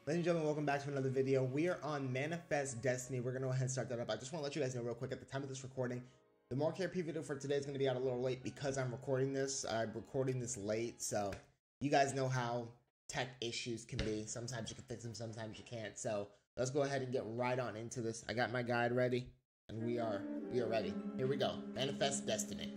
Ladies and gentlemen, welcome back to another video. We are on Manifest Destiny. We're going to go ahead and start that up. I just want to let you guys know real quick, at the time of this recording, the More KRP video for today is going to be out a little late because I'm recording this. I'm recording this late, so you guys know how tech issues can be. Sometimes you can fix them, sometimes you can't. So let's go ahead and get right on into this. I got my guide ready, and we are ready. Here we go. Manifest Destiny.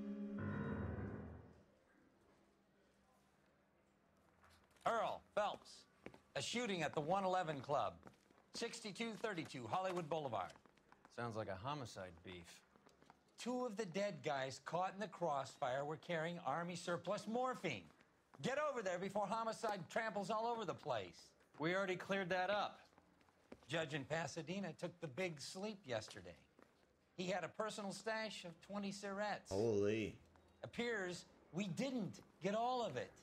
Earl Phelps. A shooting at the 111 Club, 6232 Hollywood Boulevard. Sounds like a homicide beef. Two of the dead guys caught in the crossfire were carrying Army surplus morphine. Get over there before homicide tramples all over the place. We already cleared that up. Judge in Pasadena took the big sleep yesterday. He had a personal stash of 20 cigarettes. Holy. Appears we didn't get all of it.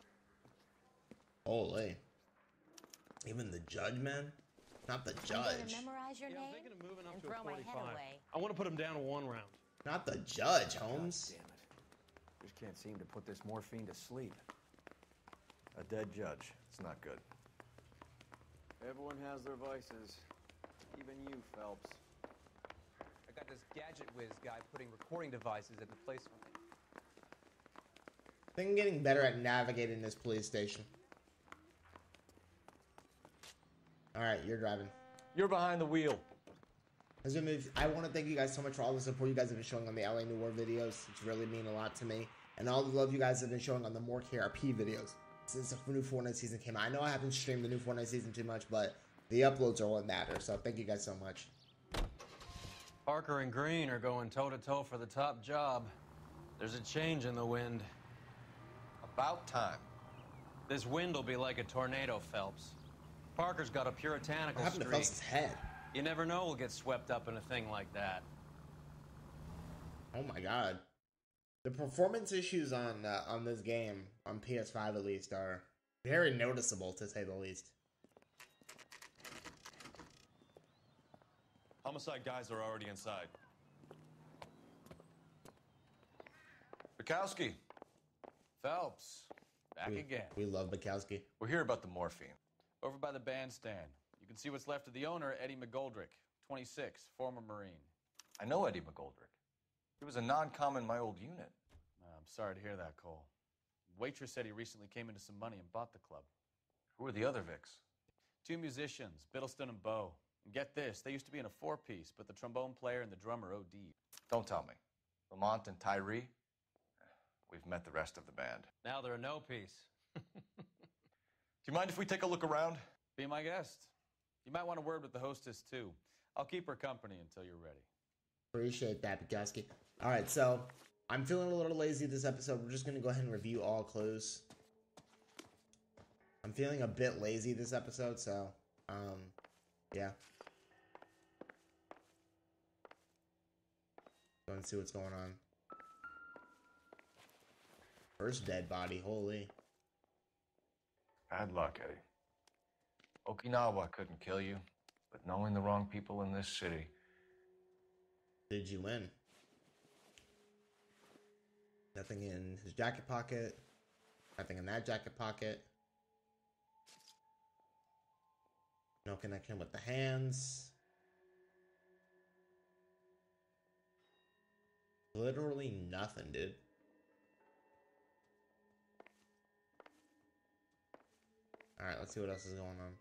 Holy. Even the judge, man? Not the judge. I'm going to memorize your I'm name thinking of moving up and to a throw my 45. head away. I want to put him down to 1 round. Not the judge, Holmes. God damn it. Just can't seem to put this morphine to sleep. A dead judge. It's not good. Everyone has their vices. Even you, Phelps. I got this gadget whiz guy putting recording devices at the place for me. I think I'm getting better at navigating this police station. Alright, you're driving. You're behind the wheel. I want to thank you guys so much for all the support you guys have been showing on the LA New War videos. It's really mean a lot to me. And all the love you guys have been showing on the More KRP videos since the new Fortnite season came out. I know I haven't streamed the new Fortnite season too much, but the uploads are what matter. So thank you guys so much. Parker and Green are going toe-to-toe for the top job. There's a change in the wind. About time. This wind will be like a tornado, Phelps. Parker's got a puritanical What happened to streak. Phelps' head? You never know we'll get swept up in a thing like that. Oh my god. The performance issues on this game, on PS5 at least, are very noticeable to say the least. Homicide guys are already inside. Bukowski. Phelps, back again. We love Bukowski. We're here about the morphine. Over by the bandstand. You can see what's left of the owner, Eddie McGoldrick, 26, former Marine. I know Eddie McGoldrick. He was a non-com in my old unit. I'm sorry to hear that, Cole. Waitress said he recently came into some money and bought the club. Who are the other Vics? 2 musicians, Biddleston and Bow. And get this, they used to be in a 4-piece, but the trombone player and the drummer OD'd. Don't tell me. Lamont and Tyree? We've met the rest of the band. Now they're a no-piece. Do you mind if we take a look around? Be my guest. You might want a word with the hostess, too. I'll keep her company until you're ready. Appreciate that, Bukowski. Alright, so I'm feeling a little lazy this episode. We're just going to go ahead and review all clues. I'm feeling a bit lazy this episode, so, yeah. Go and see what's going on. First dead body, holy. Bad luck, Eddie. Okinawa couldn't kill you, but knowing the wrong people in this city. Did you win? Nothing in his jacket pocket. Nothing in that jacket pocket. No connection with the hands. Literally nothing, dude. Alright, let's see what else is going on.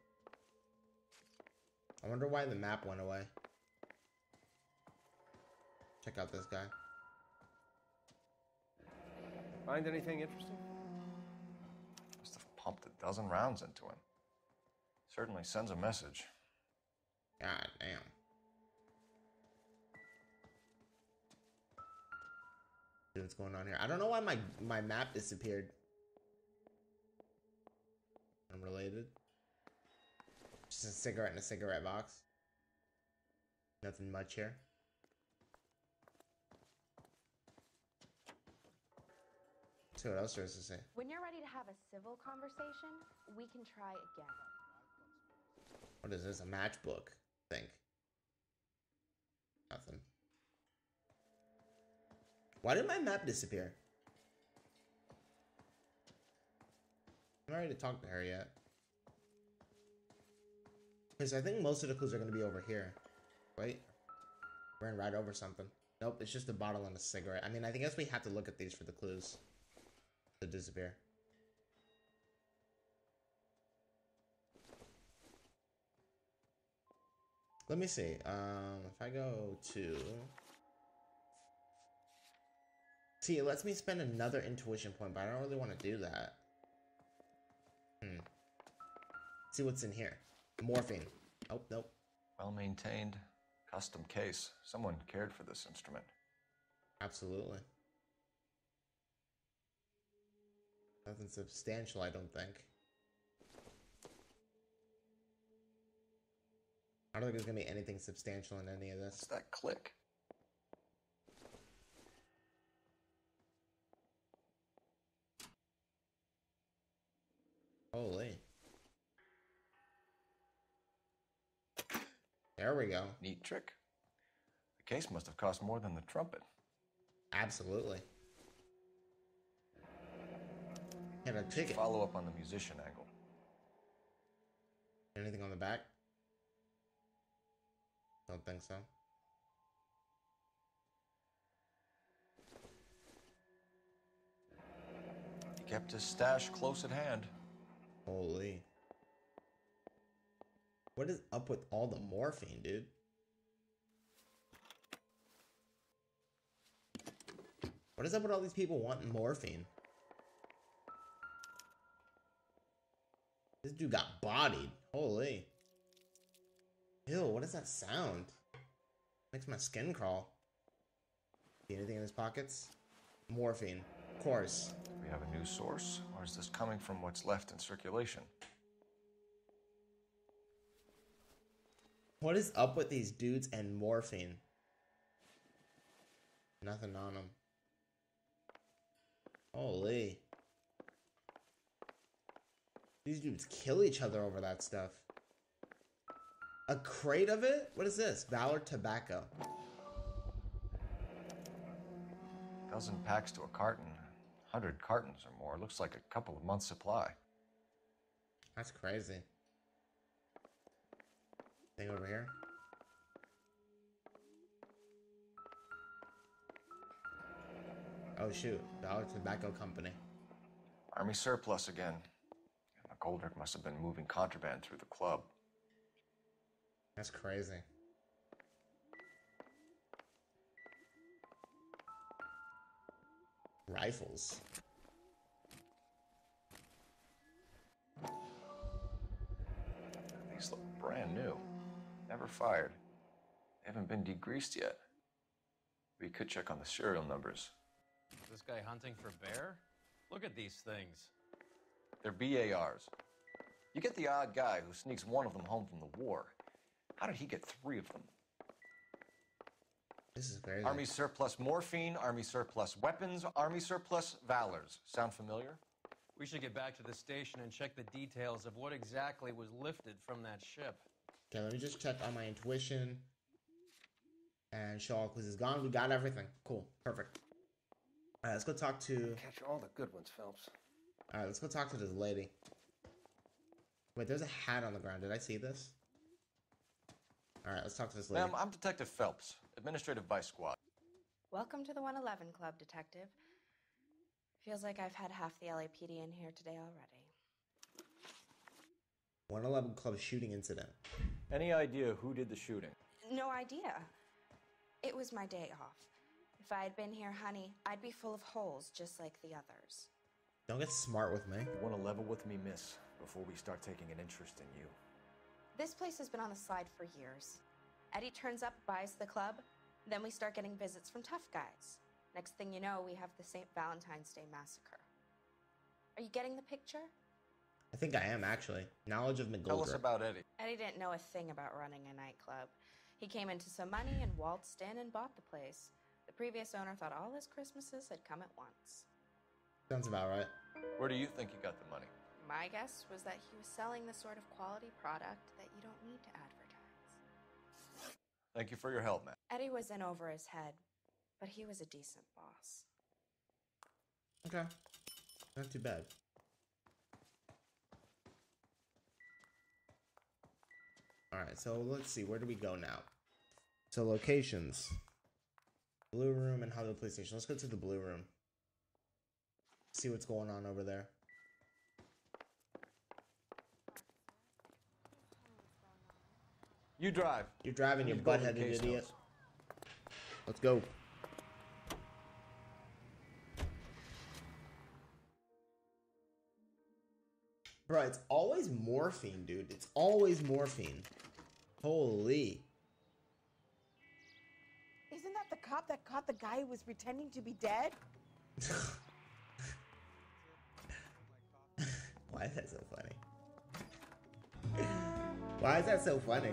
I wonder why the map went away. Check out this guy. Find anything interesting? Must have pumped a dozen rounds into him. Certainly sends a message. God damn. See what's going on here. I don't know why my map disappeared. Unrelated. Just a cigarette in a cigarette box. Nothing much here. See what else there is to say. When you're ready to have a civil conversation, we can try again. What is this? A matchbook? I think. Nothing. Why did my map disappear? I'm not ready to talk to her yet. Because I think most of the clues are going to be over here. Wait. Ran right over something. Nope, it's just a bottle and a cigarette. I mean, I guess we have to look at these for the clues to disappear. Let me see. If I go to... See, it lets me spend another intuition point, but I don't really want to do that. See what's in here. Morphine. Oh, nope. Well maintained, custom case. Someone cared for this instrument. Absolutely. Nothing substantial, I don't think. I don't think there's gonna be anything substantial in any of this. What's that click? Holy. There we go. Neat trick. The case must have cost more than the trumpet. Absolutely. Get a ticket. Follow up on the musician angle. Anything on the back? Don't think so. He kept his stash close at hand. Holy. What is up with all the morphine, dude? What is up with all these people wanting morphine? This dude got bodied. Holy. Ew, what is that sound? Makes my skin crawl. See anything in his pockets? Morphine. Of course. Do we have a new source, or is this coming from what's left in circulation? What is up with these dudes and morphine? Nothing on them. Holy. These dudes kill each other over that stuff. A crate of it? What is this? Valor Tobacco. Dozen packs to a carton. 100 cartons or more. Looks like a couple of months' supply. That's crazy. Thing over here. Oh shoot. Valor Tobacco Company. Army surplus again. McGoldrick must have been moving contraband through the club. That's crazy. Rifles. These look brand new. Never fired. They haven't been degreased yet. We could check on the serial numbers. Is this guy hunting for bear? Look at these things. They're BARs. You get the odd guy who sneaks one of them home from the war. How did he get 3 of them? This is crazy. Army surplus morphine, Army surplus weapons, Army surplus valors. Sound familiar? We should get back to the station and check the details of what exactly was lifted from that ship. Okay, let me just check on my intuition. And show all clues is gone. We got everything. Cool. Perfect. Alright, let's go talk to... Catch all the good ones, Phelps. Alright, let's go talk to this lady. Wait, there's a hat on the ground. Did I see this? Alright, let's talk to this lady. Ma'am, I'm Detective Phelps, Administrative Vice Squad. Welcome to the 111 Club, Detective. Feels like I've had half the LAPD in here today already. 111 Club shooting incident. Any idea who did the shooting? No idea. It was my day off. If I had been here, honey, I'd be full of holes just like the others. Don't get smart with me. You want to level with me, miss, before we start taking an interest in you. This place has been on the slide for years. Eddie turns up, buys the club, then we start getting visits from tough guys. Next thing you know, we have the St. Valentine's Day massacre. Are you getting the picture? I think I am, actually. Knowledge of McGoldrick. Tell us about Eddie. Eddie didn't know a thing about running a nightclub. He came into some money and waltzed in and bought the place. The previous owner thought all his Christmases had come at once. Sounds about right. Where do you think he got the money? My guess was that he was selling the sort of quality product that you don't need to advertise. Thank you for your help, man. Eddie was in over his head, but he was a decent boss. Okay. Not too bad. Alright, so let's see. Where do we go now? So locations. Blue room and Hollywood Police Station. Let's go to the blue room. See what's going on over there. You drive. You're driving, you Need to go to the butt-headed case idiot. house. Let's go. Bro, it's always morphine, dude. It's always morphine. Holy. Isn't that the cop that caught the guy who was pretending to be dead? Why is that so funny? Why is that so funny?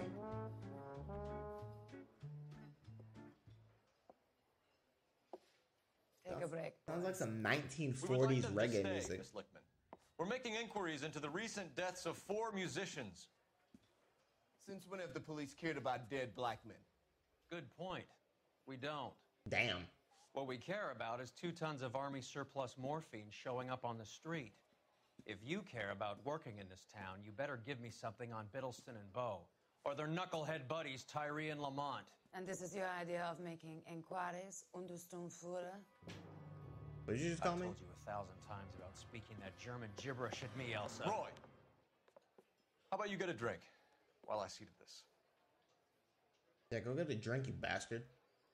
Take a break. Sounds like some We would 1940s like them to reggae stay, music. Miss Lickman. We're making inquiries into the recent deaths of 4 musicians. Since when have the police cared about dead black men? Good point. We don't. Damn. What we care about is 2 tons of Army surplus morphine showing up on the street. If you care about working in this town, you better give me something on Biddleston and Bow, or their knucklehead buddies Tyree and Lamont. And this is your idea of making inquiries, Untersturmführer? What did you just call me? I told you 1,000 times about speaking that German gibberish at me, Elsa. Roy, how about you get a drink while I see to this? Yeah, go get a drink, you bastard.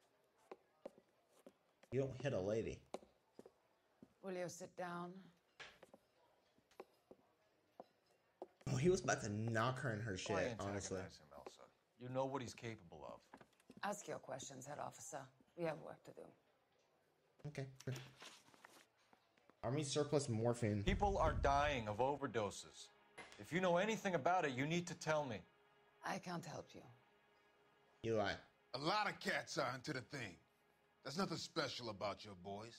You don't hit a lady. Will you sit down? Oh, he was about to knock her in her Why shit, antagonize honestly. him, Elsa? You know what he's capable of. Ask your questions, head officer. We have work to do. Okay. Good. Army surplus morphine. People are dying of overdoses. If you know anything about it, you need to tell me. I can't help you. Eli. A lot of cats are into the thing. There's nothing special about your boys.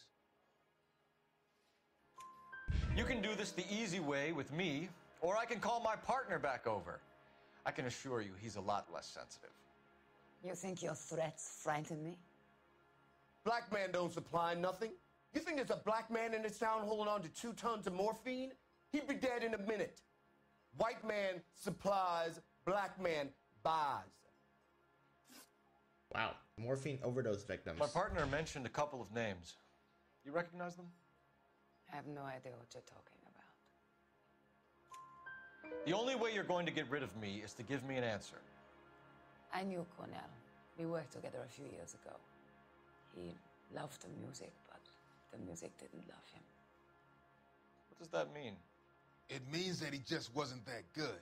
You can do this the easy way with me, or I can call my partner back over. I can assure you he's a lot less sensitive. You think your threats frighten me? Black man don't supply nothing. You think there's a black man in this town holding on to 2 tons of morphine? He'd be dead in a minute. White man supplies, black man buys. Wow. Morphine overdose victims. My partner mentioned a couple of names. You recognize them? I have no idea what you're talking about. The only way you're going to get rid of me is to give me an answer. I knew Cornell. We worked together a few years ago. He loved the music, but the music didn't love him. What does that mean? It means that he just wasn't that good.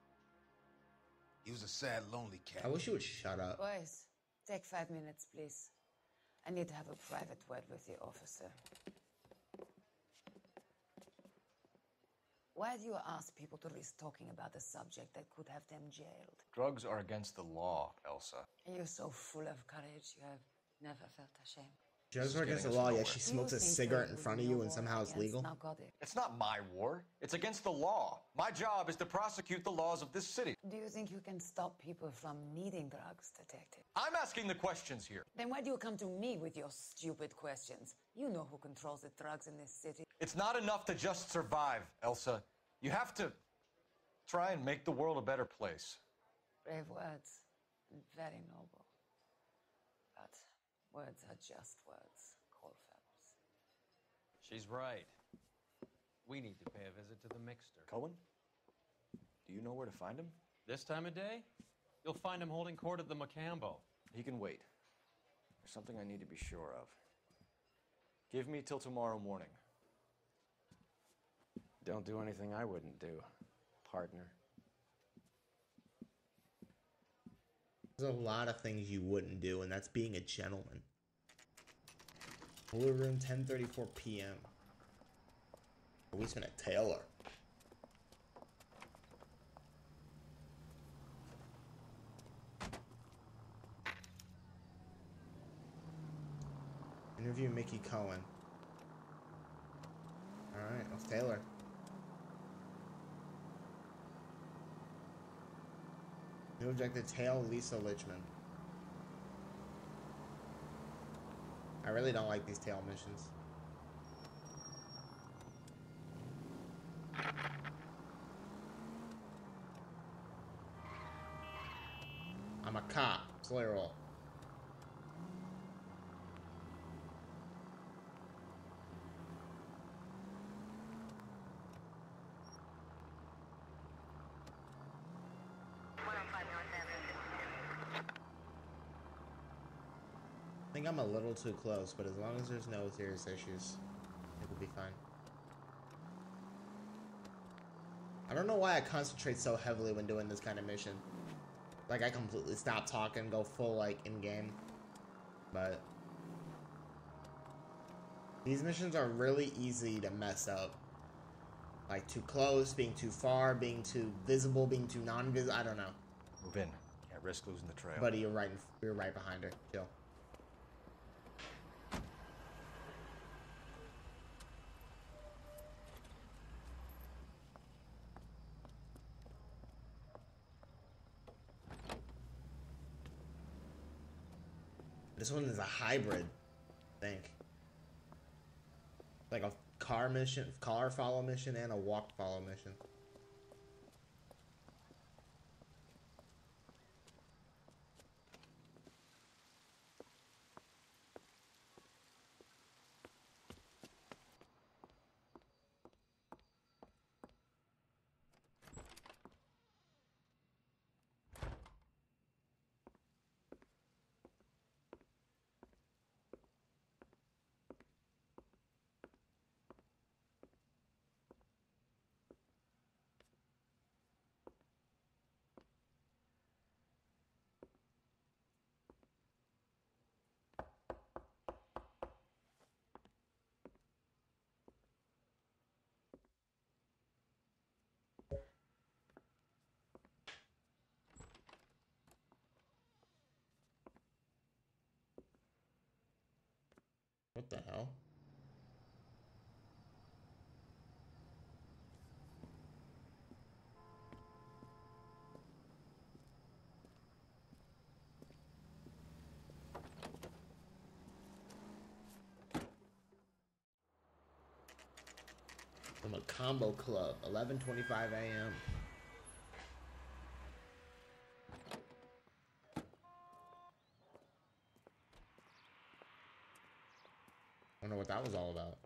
He was a sad, lonely cat. I wish you would shut up. Boys, take 5 minutes, please. I need to have a private word with the officer. Why do you ask people to risk talking about a subject that could have them jailed? Drugs are against the law, Elsa. And you're so full of courage, you have never felt ashamed. Drugs are against the law, yet she smokes a cigarette in front of you and somehow it's legal. It's not my war. It's against the law. My job is to prosecute the laws of this city. Do you think you can stop people from needing drugs, detective? I'm asking the questions here. Then why do you come to me with your stupid questions? You know who controls the drugs in this city. It's not enough to just survive, Elsa. You have to try and make the world a better place. Brave words, and very noble. But words are just words, Colfax. She's right. We need to pay a visit to the mixer. Cohen? Do you know where to find him? This time of day? You'll find him holding court at the Macambo. He can wait. There's something I need to be sure of. Give me till tomorrow morning. Don't do anything I wouldn't do, partner. There's a lot of things you wouldn't do, and that's being a gentleman. Blue room, 10:34 p.m. We spent at Taylor. Interview Mickey Cohen. Alright, that's Taylor. New objective, Tail Lisa Lichman. I really don't like these tail missions. I'm a cop. Slowly roll. I think I'm a little too close, but as long as there's no serious issues, I think we'll be fine. I don't know why I concentrate so heavily when doing this kind of mission. Like, I completely stop talking, go full, like, in-game. But these missions are really easy to mess up. Like, too close, being too far, being too visible, being too non-visible. I don't know. Move in. Can't risk losing the trail. Buddy, you're right behind her. Chill. This one is a hybrid, I think. Like a car follow mission, and a walk follow mission. What the hell? From a combo club, 11:25 a.m. I don't know what that was all about.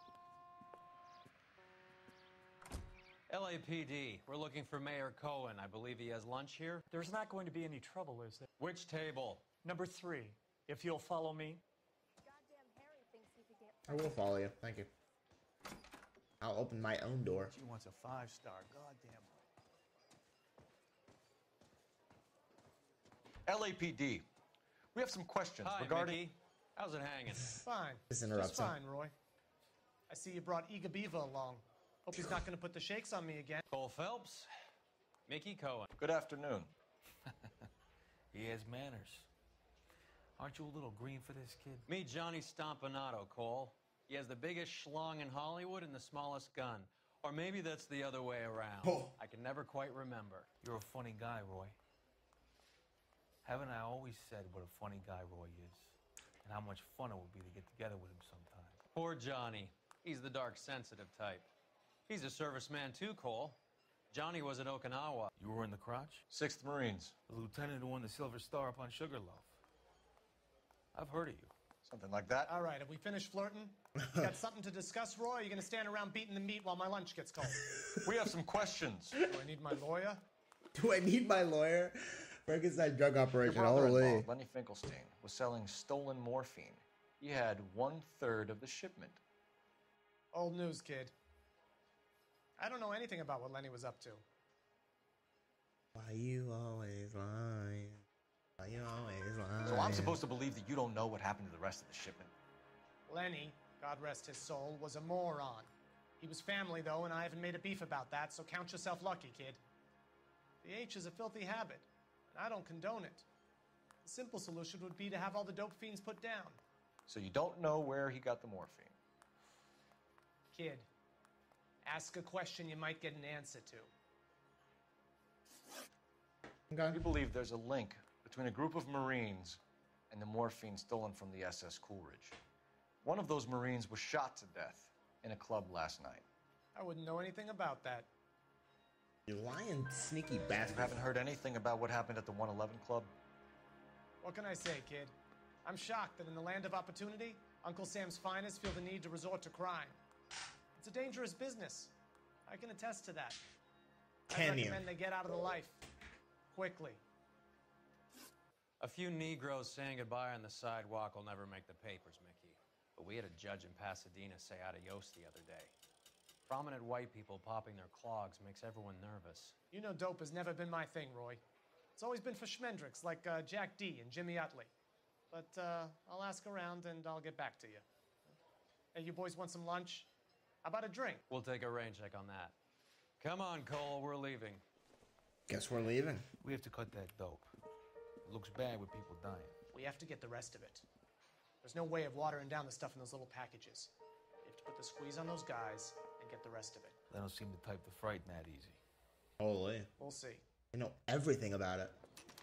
LAPD, we're looking for Mayor Cohen. I believe he has lunch here. There's not going to be any trouble, is there? Which table? Number 3, if you'll follow me. I will follow you. Thank you. I'll open my own door. She wants a 5-star. Goddamn. LAPD. We have some questions Hi, regarding... Mickey. How's it hanging? Fine. This interrupts Just him. fine, Roy. I see you brought Iga Beaver along. Hope he's not going to put the shakes on me again. Cole Phelps, Mickey Cohen. Good afternoon. He has manners. Aren't you a little green for this kid? Meet Johnny Stompanato, Cole. He has the biggest schlong in Hollywood and the smallest gun. Or maybe that's the other way around. Oh. I can never quite remember. You're a funny guy, Roy. Haven't I always said what a funny guy Roy is? And how much fun it would be to get together with him sometime. Poor Johnny. He's the dark, sensitive type. He's a serviceman too, Cole. Johnny was at Okinawa. You were in the crotch? 6th Marines. The lieutenant who won the Silver Star up on Sugarloaf. I've heard of you. Something like that. All right, have we finished flirting? You got something to discuss, Roy? Or are you going to stand around beating the meat while my lunch gets cold? We have some questions. Do I need my lawyer? Do I need my lawyer? Frankenstein drug Your operation. brother-in-law, Holy. Lenny Finkelstein, was selling stolen morphine. He had 1/3 of the shipment. Old news, kid. I don't know anything about what Lenny was up to. Why you always lying? Why you always lying? So I'm supposed to believe that you don't know what happened to the rest of the shipment? Lenny, God rest his soul, was a moron. He was family, though, and I haven't made a beef about that, so count yourself lucky, kid. The H is a filthy habit, and I don't condone it. The simple solution would be to have all the dope fiends put down. So you don't know where he got the morphine? Kid, ask a question you might get an answer to. Okay. We believe there's a link between a group of Marines and the morphine stolen from the SS Coolidge. One of those Marines was shot to death in a club last night. I wouldn't know anything about that. You lying, sneaky You bastard. haven't heard anything about what happened at the 111 Club? What can I say, kid? I'm shocked that in the land of opportunity, Uncle Sam's finest feel the need to resort to crime. It's a dangerous business. I can attest to that. I recommend they get out of the life. Quickly. A few Negroes saying goodbye on the sidewalk will never make the papers, Mickey. But we had a judge in Pasadena say adios the other day. Prominent white people popping their clogs makes everyone nervous. You know dope has never been my thing, Roy. It's always been for schmendricks like Jack D and Jimmy Utley. But I'll ask around and I'll get back to you. Hey, you boys want some lunch? How about a drink? We'll take a rain check on that. Come on, Cole, we're leaving. Guess we're leaving. We have to cut that dope. It looks bad with people dying. We have to get the rest of it. There's no way of watering down the stuff in those little packages. You have to put the squeeze on those guys and get the rest of it. They don't seem the type to frighten that easy. Holy. We'll see. You know everything about it.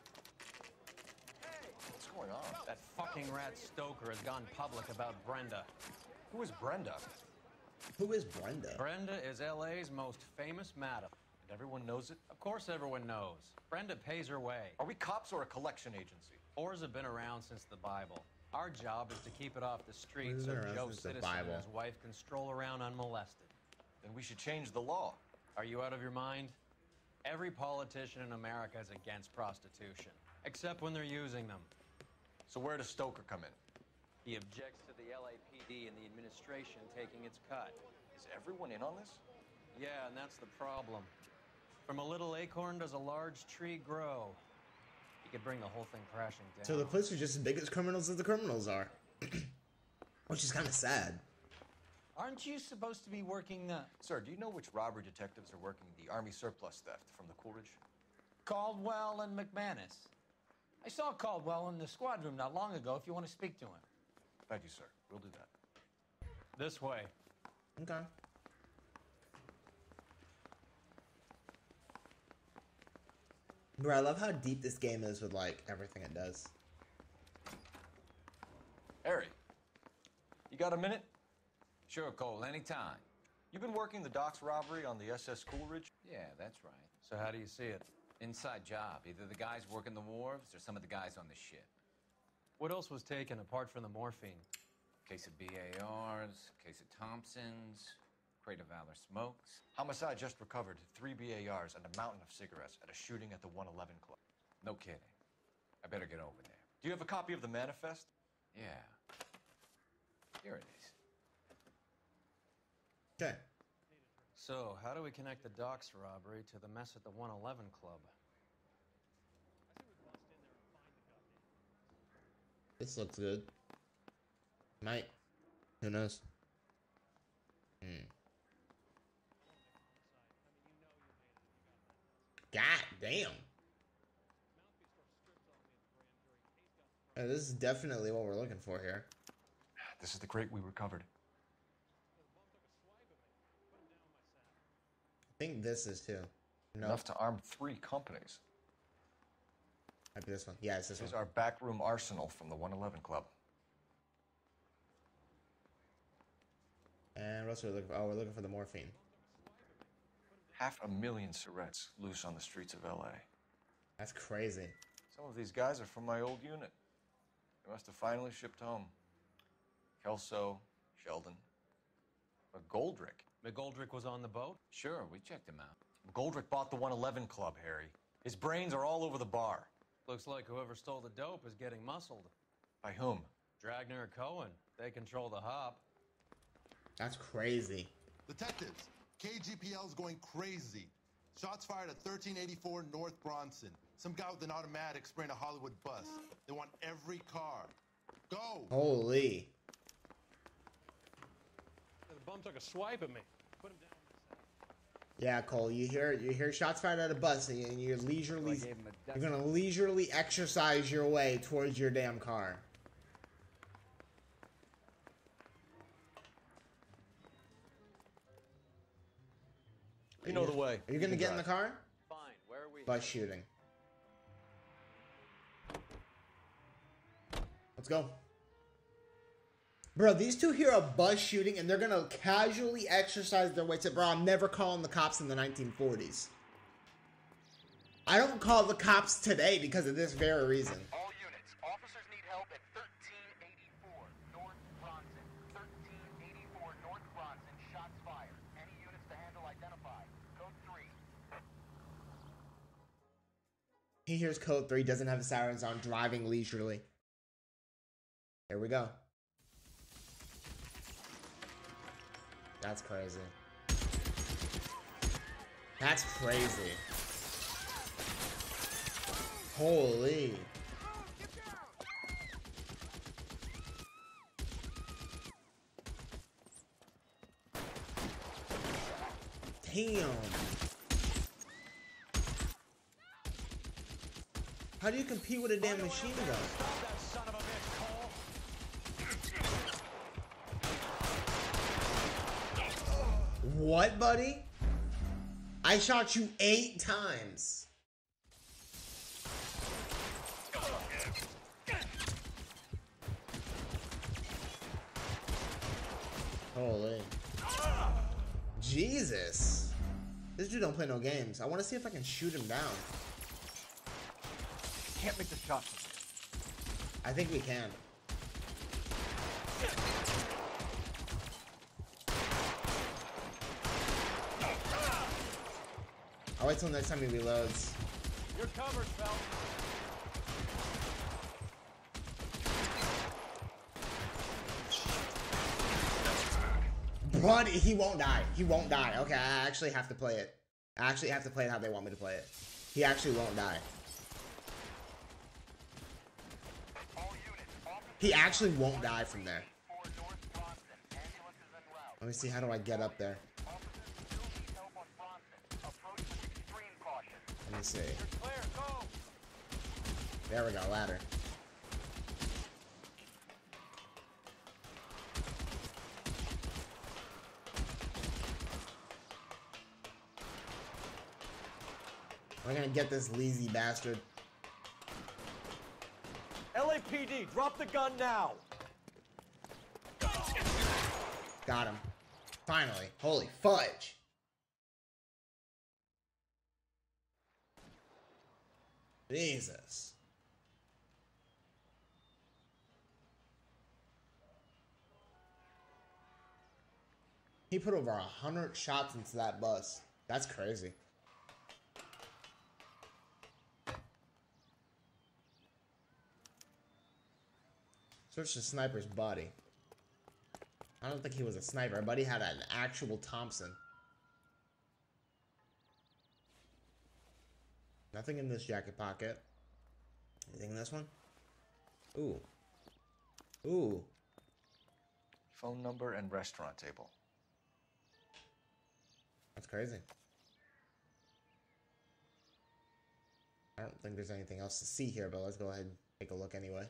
What's going on? That fucking rat Stoker has gone public about Brenda. Who is Brenda? Who is Brenda? Brenda is LA's most famous madam. And everyone knows it? Of course everyone knows. Brenda pays her way. Are we cops or a collection agency? Whores have been around since the Bible. Our job is to keep it off the streets so Joe Citizen and his wife can stroll around unmolested. Then we should change the law. Are you out of your mind? Every politician in America is against prostitution, except when they're using them. So where does Stoker come in? He objects to the LAPD and the administration taking its cut. Is everyone in on this? Yeah, and that's the problem. From a little acorn does a large tree grow. You could bring the whole thing crashing down. So the police are just as big as criminals as the criminals are. Which is kind of sad. Aren't you supposed to be working the... Sir, do you know which robbery detectives are working the Army surplus theft from the Coolidge? Caldwell and McManus. I saw Caldwell in the squad room not long ago if you want to speak to him. Thank you, sir. We'll do that. This way. Okay. Bro, I love how deep this game is with, like, everything it does. Harry, you got a minute? Sure, Cole, anytime. You've been working the docks robbery on the SS Coolidge? Yeah, that's right. So how do you see it? Inside job. Either the guys working the wharves or some of the guys on the ship. What else was taken apart from the morphine? Case of BARs, case of Thompsons, crate of Valor smokes. Homicide just recovered 3 BARs and a mountain of cigarettes at a shooting at the 111 Club. No kidding. I better get over there. Do you have a copy of the manifest? Yeah. Here it is. Okay. So, how do we connect the docks robbery to the mess at the 111 Club? This looks good. Might. Who knows? God damn. This is definitely what we're looking for here. This is the crate we recovered. I think this is too. No. Enough to arm 3 companies. Might be this one. Yeah, it's this This is one. our backroom arsenal from the 111 Club. And what else are we looking for? Oh, we're looking for the morphine. 500,000 cigarettes loose on the streets of LA. That's crazy. Some of these guys are from my old unit. They must have finally shipped home. Kelso, Sheldon, McGoldrick. McGoldrick was on the boat? Sure, we checked him out. McGoldrick bought the 111 Club, Harry. His brains are all over the bar. Looks like whoever stole the dope is getting muscled. By whom? Dragner or Cohen. They control the hop. That's crazy. Detectives, KGPL's going crazy. Shots fired at 1384 North Bronson. Some guy with an automatic spraying a Hollywood bus. They want every car. Go! Holy. The bum took a swipe at me. Put him down. Yeah, Cole, you hear shots fired at a bus, and you're leisurely, you're gonna leisurely exercise your way towards your damn car. You know the way. Are you gonna get in the car? Fine, where are we? Bus shooting. Let's go. Bro, these two hear a bus shooting and they're gonna casually exercise their way to, bro, I'm never calling the cops in the 1940s. I don't call the cops today because of this very reason. All units, He hears code 3, doesn't have the sirens on, driving leisurely. Here we go. That's crazy. That's crazy. Holy. Damn. How do you compete with a damn machine gun? What, buddy? I shot you 8 times. Holy. Jesus. This dude don't play no games. I want to see if I can shoot him down. Can't make the shot. I think we can. I'll wait till next time he reloads. You're covered, Phelps. But he won't die. He won't die. Okay, I actually have to play it. I actually have to play it how they want me to play it. He actually won't die. He actually won't die from there. Let me see, how do I get up there? Let me see. There we go, ladder. We're gonna get this lazy bastard. LAPD, drop the gun now. Got him. Finally. Holy fudge. Jesus. He put over 100 shots into that bus. That's crazy. Search the sniper's body. I don't think he was a sniper, but he had an actual Thompson. Nothing in this jacket pocket. Anything in this one? Ooh. Ooh. Phone number and restaurant table. That's crazy. I don't think there's anything else to see here, but let's go ahead and take a look anyway.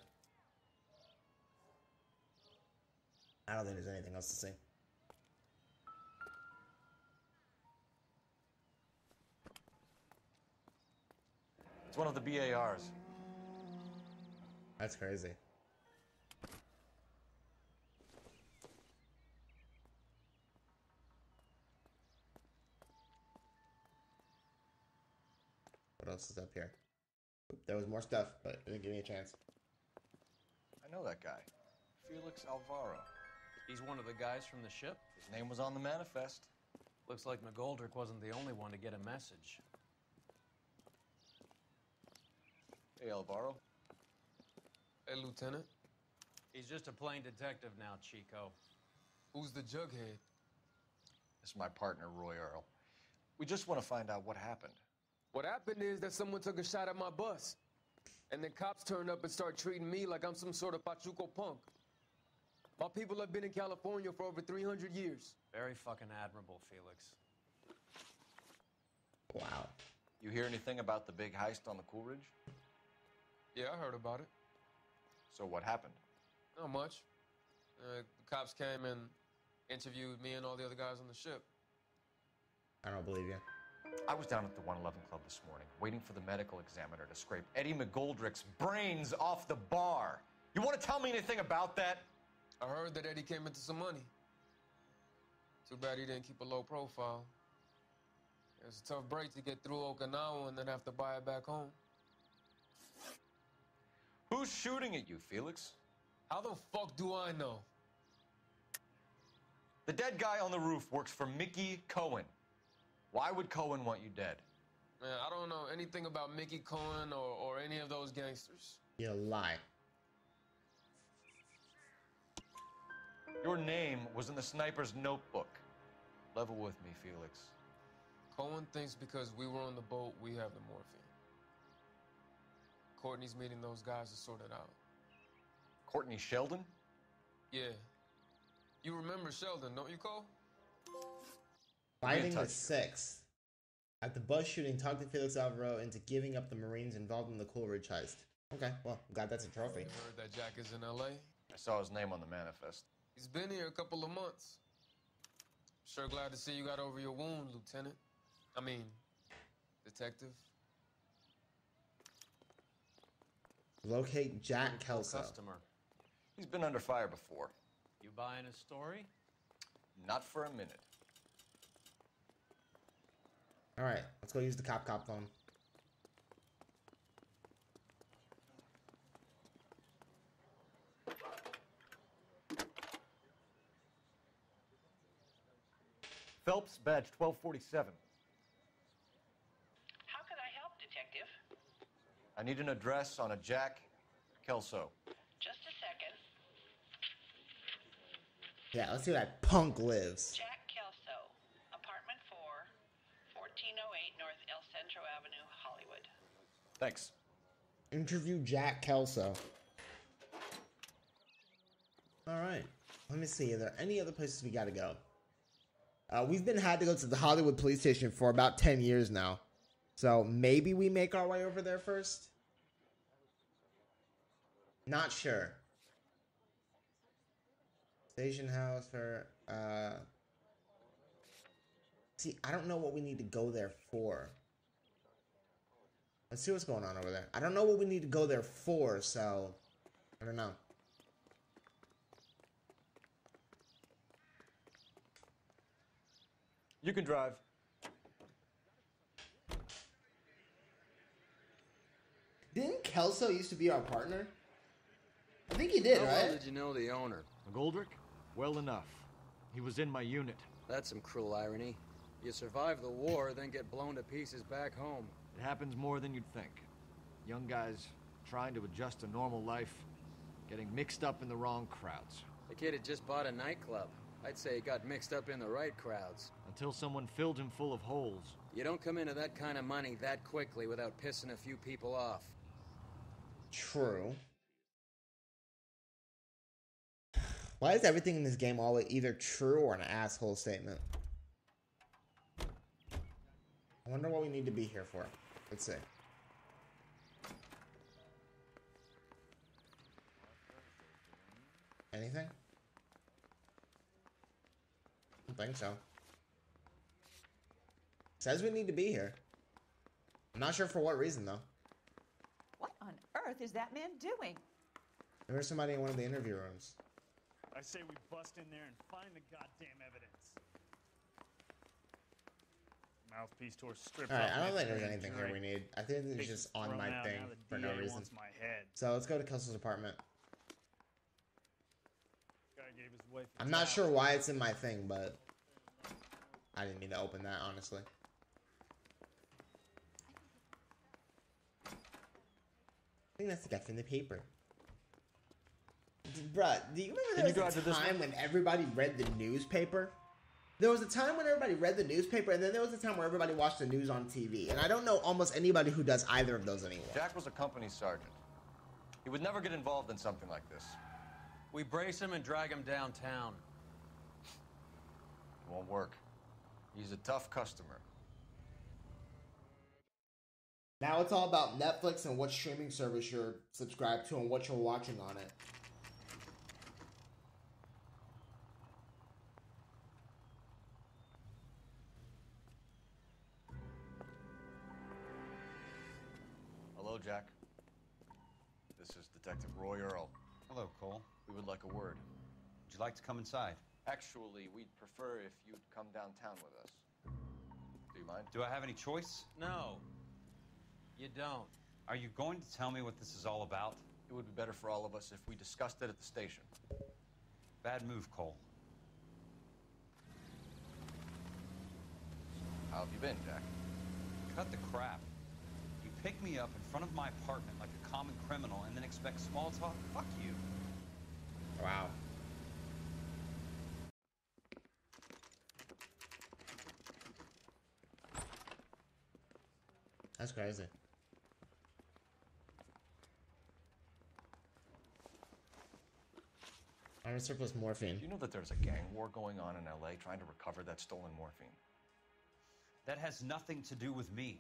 I don't think there's anything else to see. It's one of the BARs. That's crazy. What else is up here? Oop, there was more stuff, but it didn't give me a chance. I know that guy. Felix Alvaro. He's one of the guys from the ship? His name was on the manifest. Looks like McGoldrick wasn't the only one to get a message. Hey, Alvaro. Hey, Lieutenant. He's just a plain detective now, Chico. Who's the jughead? This is my partner, Roy Earl. We just want to find out what happened. What happened is that someone took a shot at my bus. And then cops turned up and started treating me like I'm some sort of Pachuco punk. My people have been in California for over 300 years. Very fucking admirable, Felix. Wow. You hear anything about the big heist on the Coolidge? Yeah, I heard about it. So what happened? Not much. The cops came and interviewed me and all the other guys on the ship. I don't believe you. I was down at the 111 Club this morning, waiting for the medical examiner to scrape Eddie McGoldrick's brains off the bar. You want to tell me anything about that? I heard that Eddie came into some money. Too bad he didn't keep a low profile. It was a tough break to get through Okinawa and then have to buy it back home. Who's shooting at you, Felix? How the fuck do I know? The dead guy on the roof works for Mickey Cohen. Why would Cohen want you dead? Man, I don't know anything about Mickey Cohen or any of those gangsters. You lie. Your name was in the sniper's notebook. Level with me, Felix. Cohen thinks because we were on the boat, we have the morphine. Courtney's meeting those guys to sort it out. Courtney Sheldon? Yeah. You remember Sheldon, don't you, Cole? Fighting the Six. At the bus shooting, talked to Felix Alvaro into giving up the Marines involved in the Coolidge heist. Okay, well, glad that's a trophy. Heard that Jack is in L.A.? I saw his name on the manifest. He's been here a couple of months. Sure glad to see you got over your wound, Lieutenant. I mean, Detective. Locate Jack Kelso. Customer. He's been under fire before. You buying his story? Not for a minute. All right, let's go use the cop phone. Phelps, badge 1247. How can I help, Detective? I need an address on a Jack Kelso. Just a second. Yeah, let's see where that punk lives. Jack Kelso, apartment 4, 1408 North El Centro Avenue, Hollywood. Thanks. Interview Jack Kelso. All right, let me see. Are there any other places we gotta go? We've had to go to the Hollywood police station for about 10 years now. So maybe we make our way over there first? Not sure. Station house for, see, I don't know what we need to go there for. Let's see what's going on over there. I don't know what we need to go there for, so I don't know. You can drive. Didn't Kelso used to be our partner? I think he did, How right? well did you know the owner? McGoldrick? Well enough. He was in my unit. That's some cruel irony. You survive the war, then get blown to pieces back home. It happens more than you'd think. Young guys trying to adjust to normal life, getting mixed up in the wrong crowds. The kid had just bought a nightclub. I'd say he got mixed up in the right crowds. Until someone filled him full of holes. You don't come into that kind of money that quickly without pissing a few people off. True. Why is everything in this game always either true or an asshole statement? I wonder what we need to be here for. Let's see. Anything? I don't think so. Says we need to be here. I'm not sure for what reason though. What on earth is that man doing? There was somebody in one of the interview rooms. I say we bust in there and find the goddamn evidence. Mouthpiece tour strip. Alright, I don't think there's anything here we need. I think it's just on my thing for no reason. So let's go to Kelso's apartment. Guy gave his wife a I'm not towel. sure why it's in my thing, but I didn't mean to open that, honestly. I think that's the guy from the paper. Bruh, do you remember there was a time when everybody read the newspaper? There was a time when everybody read the newspaper, and then there was a time where everybody watched the news on TV. And I don't know almost anybody who does either of those anymore. Jack was a company sergeant. He would never get involved in something like this. We brace him and drag him downtown. It won't work. He's a tough customer. Now it's all about Netflix and what streaming service you're subscribed to and what you're watching on it. Hello, Jack. This is Detective Roy Earl. Hello, Cole. We would like a word. Would you like to come inside? Actually, we'd prefer if you'd come downtown with us. Do you mind? Do I have any choice? No, you don't. Are you going to tell me what this is all about? It would be better for all of us if we discussed it at the station. Bad move, Cole. How have you been, Jack? Cut the crap. You pick me up in front of my apartment like a common criminal and then expect small talk? Fuck you. Wow. That's crazy. Army surplus morphine. Do you know that there's a gang war going on in LA trying to recover that stolen morphine? That has nothing to do with me.